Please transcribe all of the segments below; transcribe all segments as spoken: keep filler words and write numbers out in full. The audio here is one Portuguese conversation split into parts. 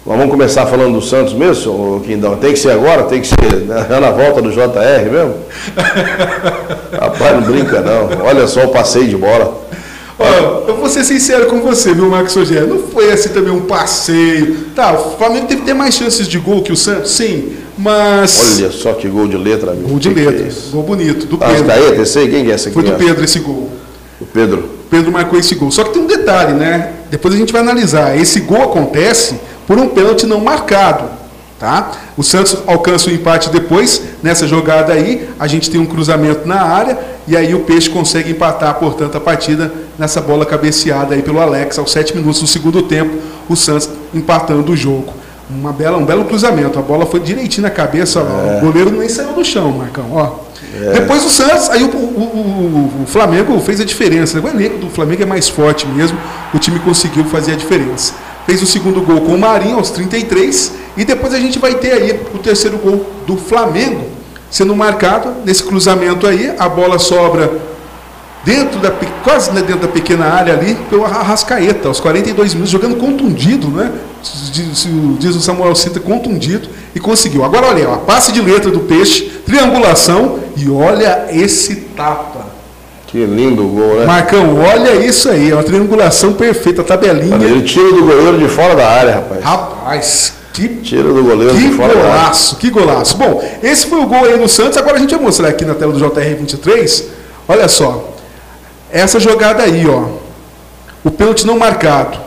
Nós vamos começar falando do Santos mesmo, Quindão? Tem que ser agora? Tem que ser já na volta do J R mesmo? Rapaz, não brinca não. Olha só o passeio de bola. Ó, eu vou ser sincero com você, viu, Marcos Rogério? Não foi assim também um passeio. Tá, o Flamengo teve que ter mais chances de gol que o Santos, sim, mas... Olha só que gol de letra, amigo. Gol de que letra, que é gol bonito, do ah, Pedro. Arrascaeta, esse aí, quem que é esse aqui? Foi do Pedro esse gol. O Pedro. Pedro marcou esse gol. Só que tem um detalhe, né? Depois a gente vai analisar. Esse gol acontece por um pênalti não marcado, tá? O Santos alcança o empate depois, nessa jogada aí, a gente tem um cruzamento na área, e aí o Peixe consegue empatar, portanto, a partida nessa bola cabeceada aí pelo Alex, aos sete minutos do segundo tempo, o Santos empatando o jogo. Uma bela, um belo cruzamento, a bola foi direitinho na cabeça, é. O goleiro nem saiu do chão, Marcão, ó. É. Depois o Santos, aí o, o, o, o Flamengo fez a diferença, o elenco do Flamengo é mais forte mesmo, o time conseguiu fazer a diferença. Fez o segundo gol com o Marinho aos trinta e três, e depois a gente vai ter aí o terceiro gol do Flamengo sendo marcado nesse cruzamento aí, a bola sobra dentro da, quase dentro da pequena área ali, pelo Arrascaeta, aos quarenta e dois minutos, jogando contundido, né? Diz, diz o Samuel Cinta, contundido, e conseguiu. Agora olha, ó, passe de letra do Peixe, triangulação, e olha esse tapa. Que lindo o gol, né? Marcão, olha isso aí, é uma triangulação perfeita, tabelinha. Ele tira do goleiro de fora da área, rapaz. Rapaz, que, tira do goleiro que de fora golaço, da área. que golaço. Bom, esse foi o gol aí no Santos, agora a gente vai mostrar aqui na tela do J R vinte e três, olha só, essa jogada aí, ó, o pênalti não marcado.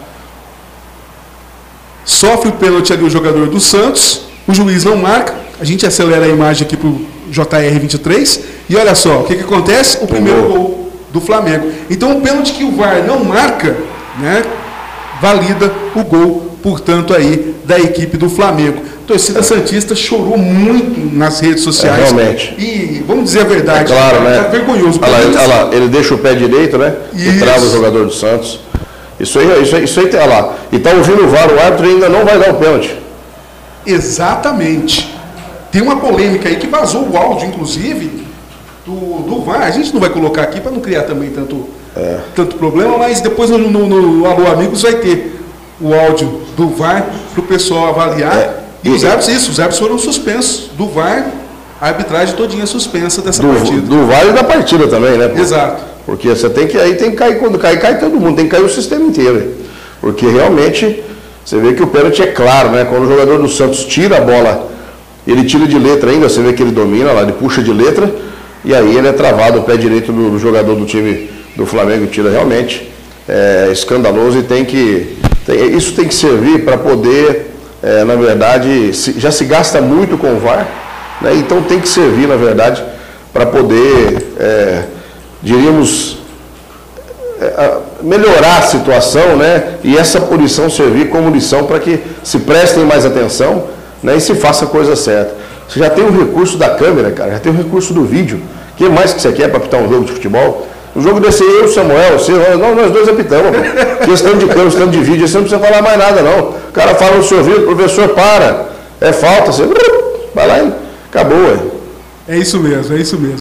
Sofre o pênalti ali o jogador do Santos, o juiz não marca, a gente acelera a imagem aqui para o J R vinte e três, e olha só, o que, que acontece? O primeiro gol do Flamengo. Então o pênalti que o V A R não marca, né, valida o gol, portanto, aí, da equipe do Flamengo. A torcida santista chorou muito nas redes sociais. É, realmente. E vamos dizer a verdade, é claro, né? Tá vergonhoso. Olha lá, ele, olha lá, ele deixa o pé direito, né? Isso. E trava o jogador do Santos. Isso aí, isso aí, isso aí tá lá. E tá ouvindo o V A R, o árbitro ainda não vai dar o pênalti. Exatamente. Tem uma polêmica aí que vazou o áudio, inclusive, do, do V A R. A gente não vai colocar aqui para não criar também tanto, é. tanto problema, mas depois no, no, no Alô Amigos vai ter o áudio do V A R para o pessoal avaliar. É. E os árbitros, isso, os árbitros foram suspensos do V A R, a arbitragem todinha suspensa dessa do, partida. Do V A R e da partida também, né? Pô? Exato. Porque você tem que, aí tem que cair, quando cai, cai todo mundo, tem que cair o sistema inteiro. Porque realmente, você vê que o pênalti é claro, né? Quando o jogador do Santos tira a bola, ele tira de letra ainda, você vê que ele domina lá, ele puxa de letra, e aí ele é travado, o pé direito do, do jogador do time do Flamengo tira realmente. É escandaloso e tem que, tem, isso tem que servir para poder, é, na verdade, se, já se gasta muito com o V A R, né? Então tem que servir, na verdade, para poder... É, diríamos, melhorar a situação, né? E essa punição servir como lição para que se prestem mais atenção, né? E se faça a coisa certa. Você já tem o recurso da câmera, cara, já tem o recurso do vídeo. O que mais que você quer para apitar um jogo de futebol? Um jogo desse aí, eu, Samuel, você, não, nós dois apitamos, pô. Questão de câmera, questão de vídeo, você não precisa falar mais nada, não. O cara fala no seu ouvido, professor, para, é falta, você vai lá e acabou, ué. É isso mesmo, é isso mesmo.